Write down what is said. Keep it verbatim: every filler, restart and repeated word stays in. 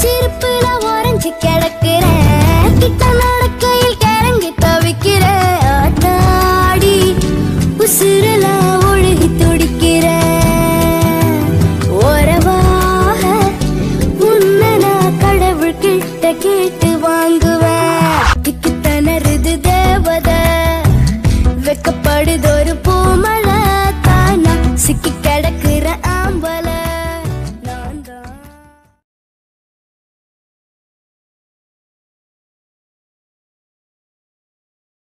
சிரிப்புல உறைஞ்சு கிடக்குறேன் கிட்ட நடக்கையில் கிறங்கி தவிக்கிறேன் ஆத்தாடி உசுரல ஒழுகி துடிக்கிறேன் உறவாக உன்னை நான் கடவுள் கிட்ட கேட்டு வாங்கு